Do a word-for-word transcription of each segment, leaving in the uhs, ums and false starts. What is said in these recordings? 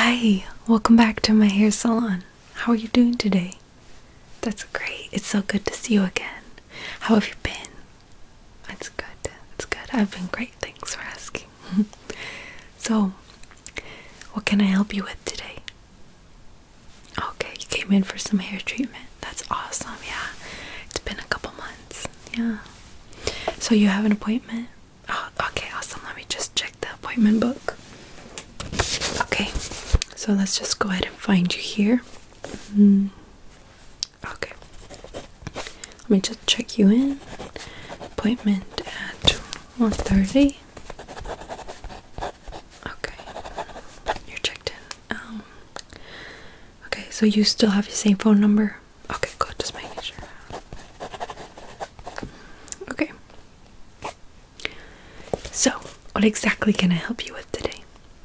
Hi, welcome back to my hair salon. How are you doing today? That's great. It's so good to see you again. How have you been? It's good. It's good. I've been great. Thanks for asking. So, what can I help you with today? Okay, you came in for some hair treatment. That's awesome. Yeah, it's been a couple months. Yeah. So you have an appointment? Oh, okay, awesome. Let me just check the appointment book. Okay, so let's just go ahead and find you here. Mm. Okay. Let me just check you in. Appointment at one thirty. Okay. You're checked in. Um, okay, so you still have your same phone number? Okay, good. Just making sure. Okay. So, what exactly can I help you with today?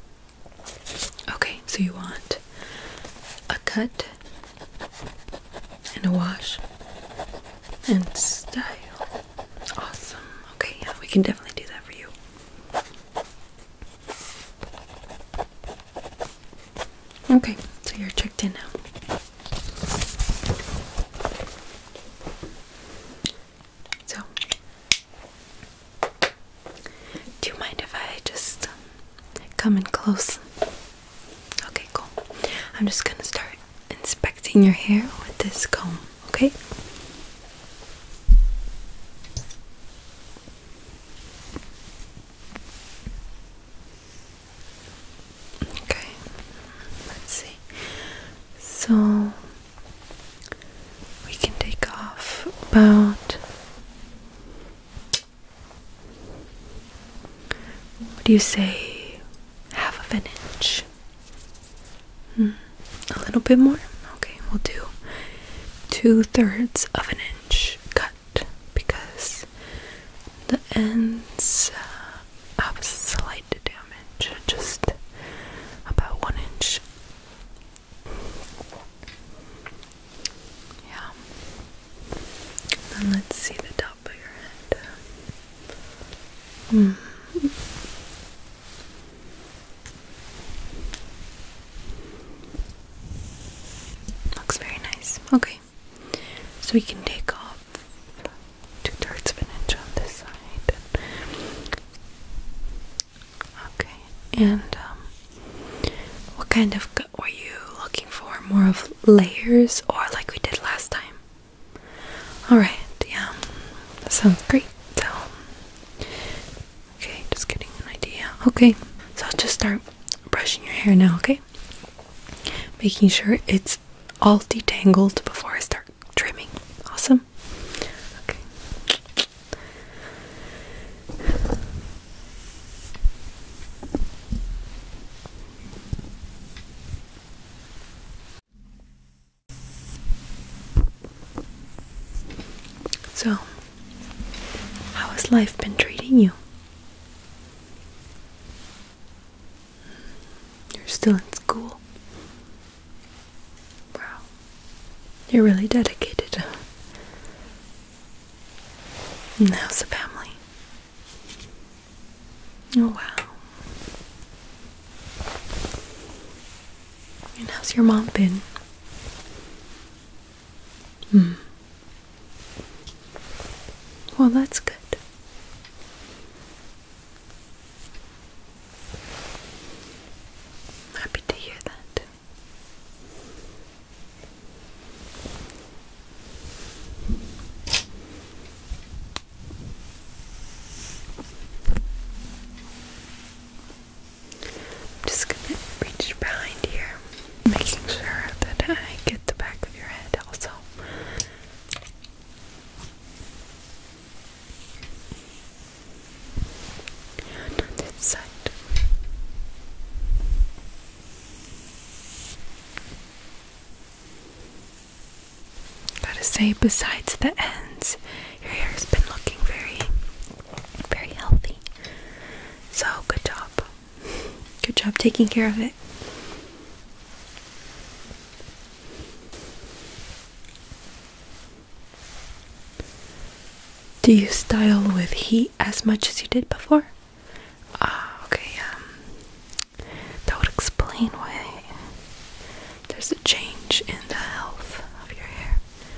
Okay, so you want a cut and a wash and style. Awesome. Okay, yeah, we can definitely do that for you. Okay, so you're checked in now. So, do you mind if I just come in close? Okay, cool. I'm just gonna start inspecting your hair with this comb, okay? Okay, let's see. So, we can take off about, what do you say, half of an inch? Hmm. A little bit more? Okay, we'll do two thirds of an inch cut because the ends uh, have slight damage, just about one inch. Yeah. And let's see the top of your head. Hmm. Looks very nice. Okay. So we can take off two thirds of an inch on this side. Okay. And um, what kind of cut were you looking for? More of layers or like we did last time? Alright, yeah. That sounds great. So, okay, just getting an idea. Okay, so I'll just start brushing your hair now, okay? Making sure it's all detangled before I start trimming. Awesome. Okay. So, how has life been treating you? You're still in school. Wow. You're really dedicated. And how's the family? Oh, wow. And how's your mom been? Hmm. Well, that's good. Happy to hear that. I'm just gonna reach behind here, making sure that I get the back of your head also. And on this side. Gotta say, besides the ends, your hair has been looking very, very healthy. So, good job. Good job taking care of it. Do you style with heat as much as you did before? Ah, okay, um, that would explain why there's a change in the health of your hair.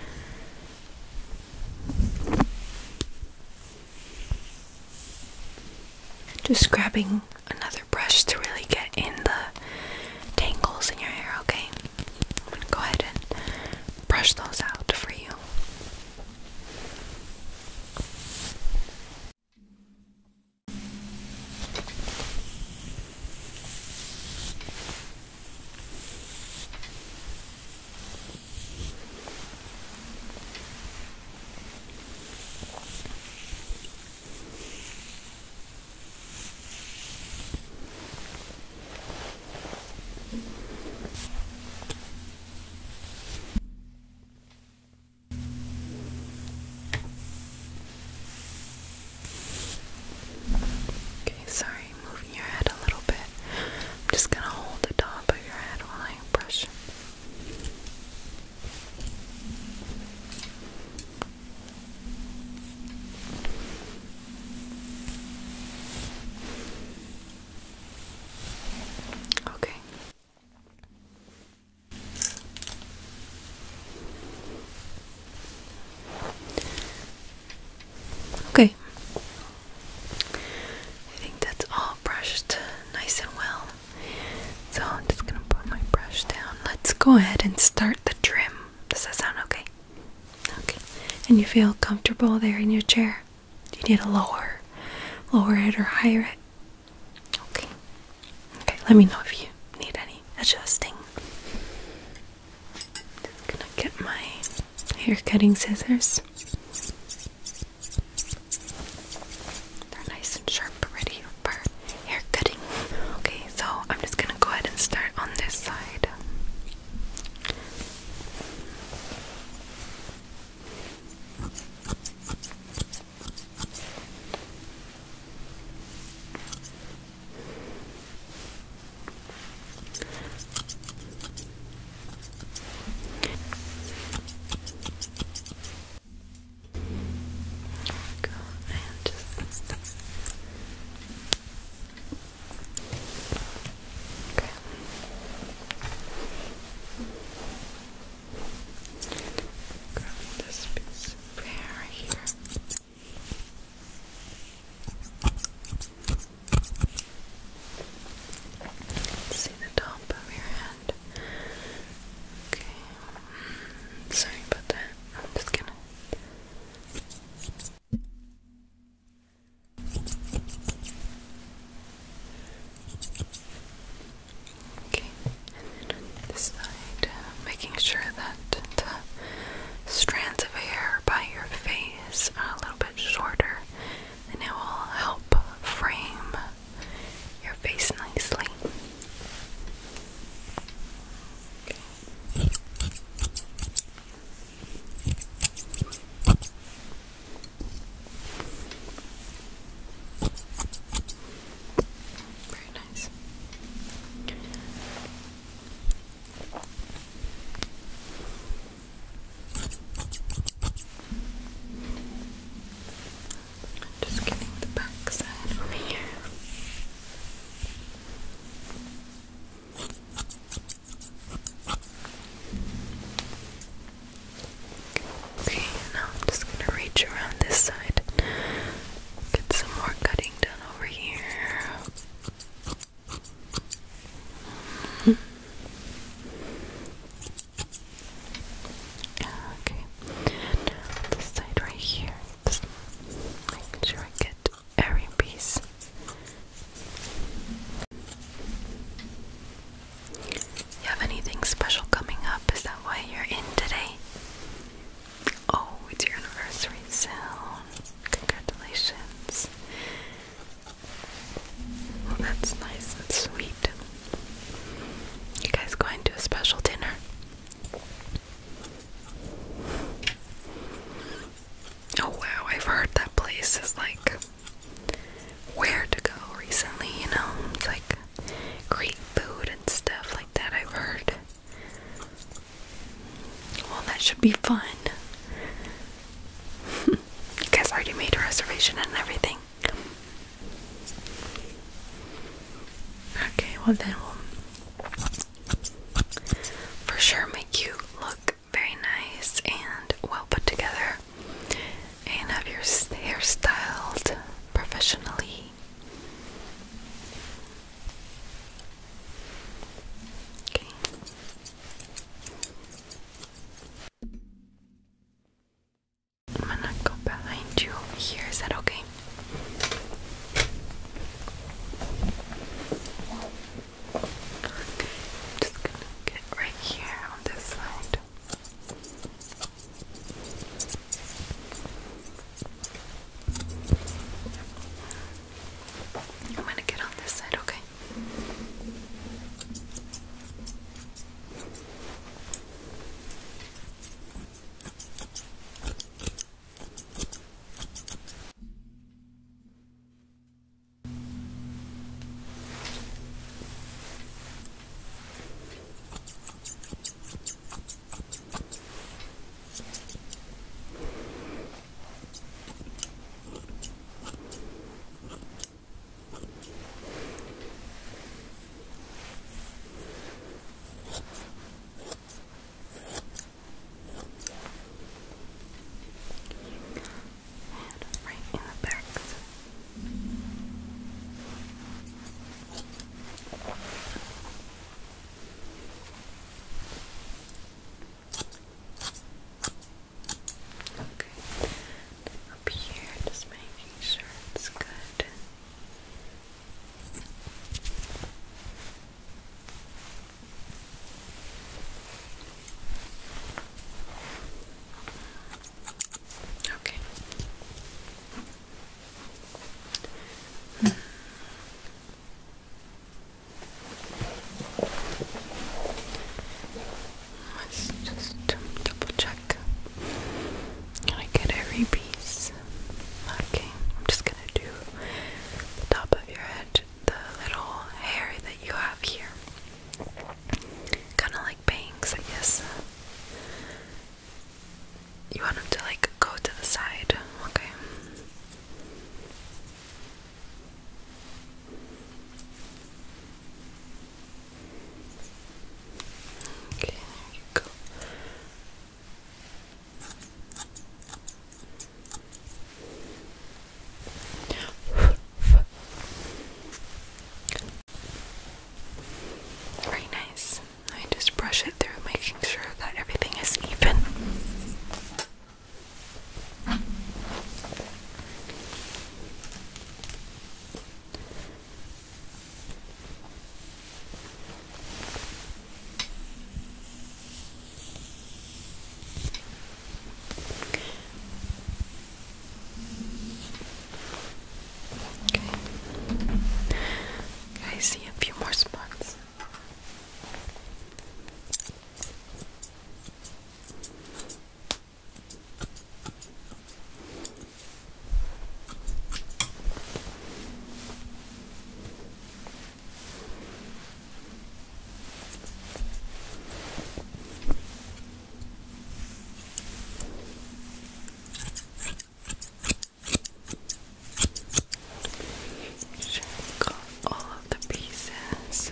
Just grabbing another brush to really get in the tangles in your hair, okay? I'm gonna go ahead and brush those out for you. Okay, sorry, moving your head a little bit. I'm just gonna hold the top of your head while I brush. Okay. Okay. I think that's all brushed nice and well. So I'm just gonna put my brush down. Let's go ahead and start the trim. Does that sound okay? Okay. And you feel comfortable there in your chair? Do you need to lower, lower it or higher it? Okay. Okay, let me know if you need any adjusting. Just gonna get my hair cutting scissors. They're nice and sharp, ready for hair cutting. Okay, so I'm just gonna go ahead and start on this side. Go and just okay. Grab this piece of hair right here. See the top of your head. Okay. Sorry about that. I'm just gonna. Okay. And then on this side, uh, making sure that the strands of hair by your face are a little bit shorter, and it will help frame your face nicely. Okay. Very nice. Just getting the back side over here. Okay, now I'm just gonna reach around this side. Get some more cutting done over here. Okay, and this side right here. Just making sure I get every piece. You have anything special coming up? Is that why you're in today? Oh, it's your anniversary soon. Congratulations. Well, that's nice. That's sweet. You guys going to a special dinner? Oh wow, I've heard that place is like where to go recently, you know? It's like great food and stuff like that, I've heard. Well, that should be fun. You guys already made a reservation and everything. Okay, well then we'll for wash it through, making sure that everything is even. I see a few more spots. Got all of the pieces.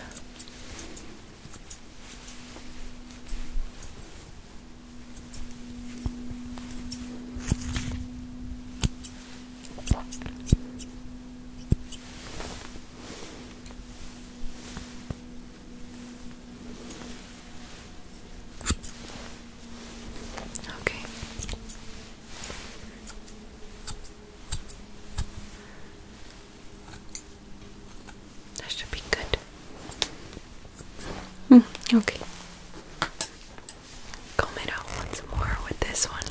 Okay. That should be good. Hmm, okay. Comb it out once more with this one.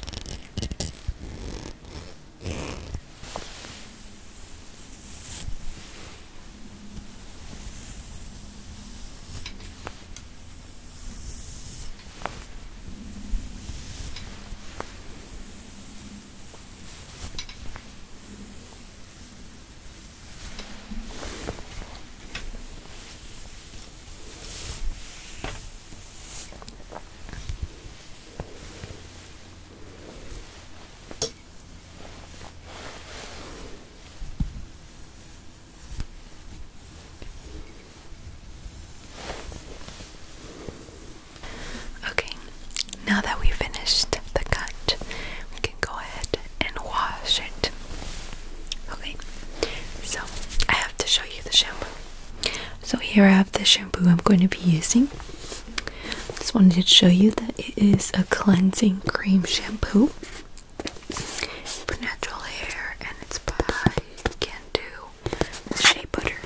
Okay, now that we finished the cut, we can go ahead and wash it. Okay, so I have to show you the shampoo. So here I have the shampoo I'm going to be using. Just wanted to show you that it is a cleansing cream shampoo for natural hair, and it's by Cantu Shea Butter.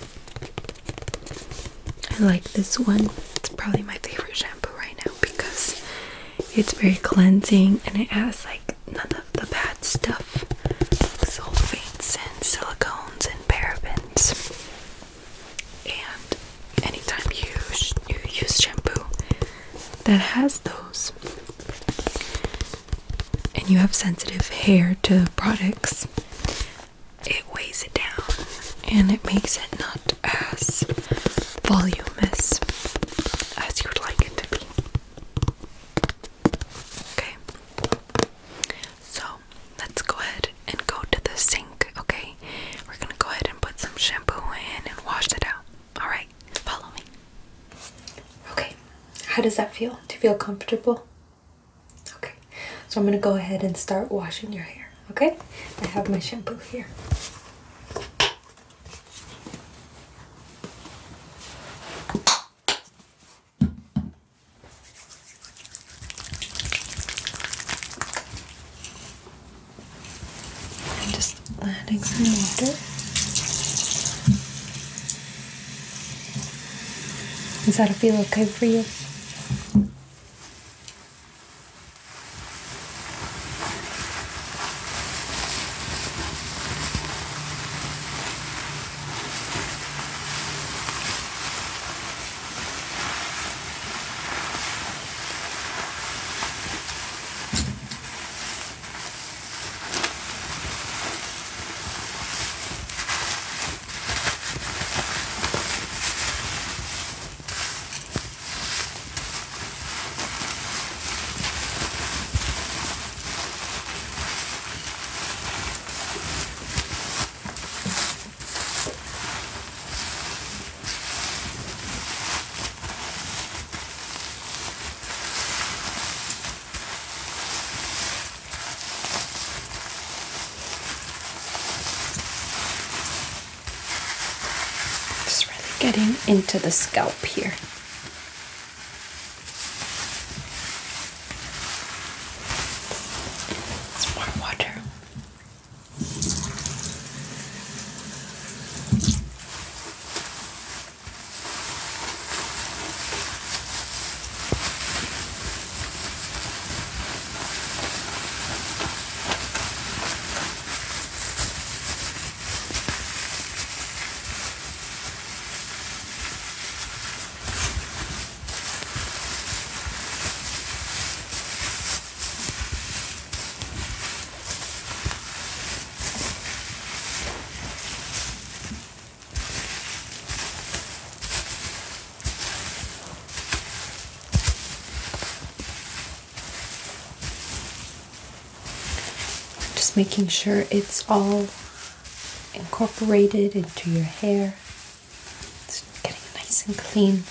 I like this one. It's probably my favorite shampoo right now because it's very cleansing and it has like none of the bad stuff, sulfates and silicones and parabens. And anytime you, sh you use shampoo that has those and you have sensitive hair to products, it weighs it down and it makes it not as voluminous as you would like it to be. Okay, so let's go ahead and go to the sink. Okay, we're gonna go ahead and put some shampoo in and wash it out. Alright, follow me. Okay, how does that feel? Do you feel comfortable? Okay, so I'm gonna go ahead and start washing your hair. Okay, I have my shampoo here. I'm just adding some water. Does that feel okay for you? Getting into the scalp here. Just making sure it's all incorporated into your hair. Just getting it nice and clean.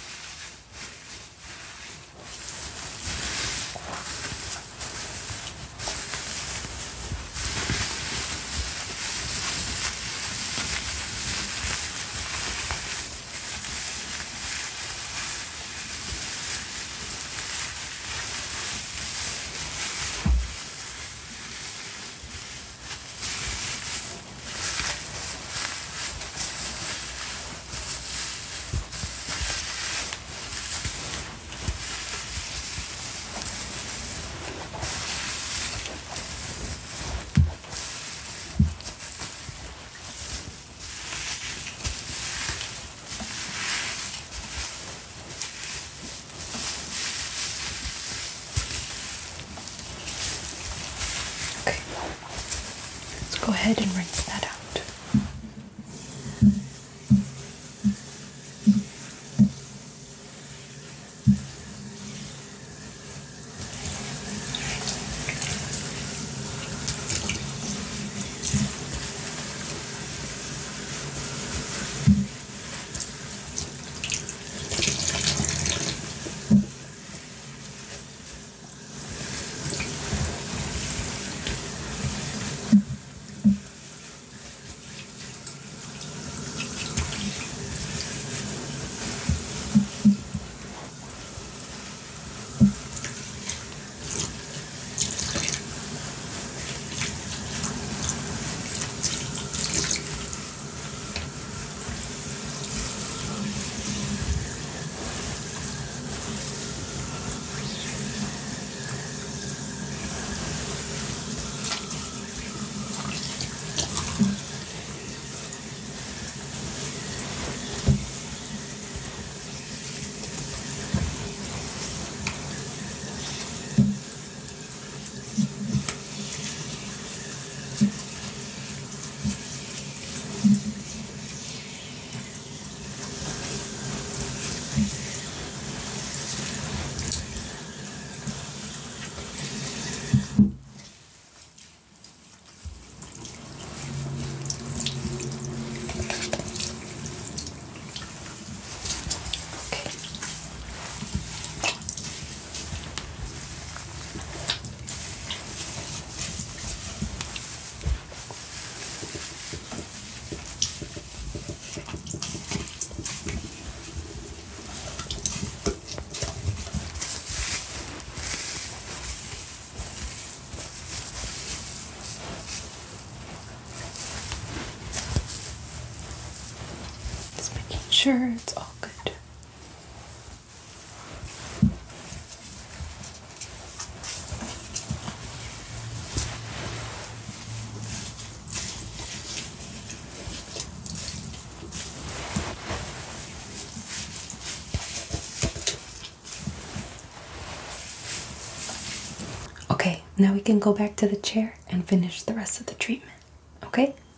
Okay, let's go ahead and rinse that out. Sure, it's all good. Okay, now we can go back to the chair and finish the rest of the treatment. Okay?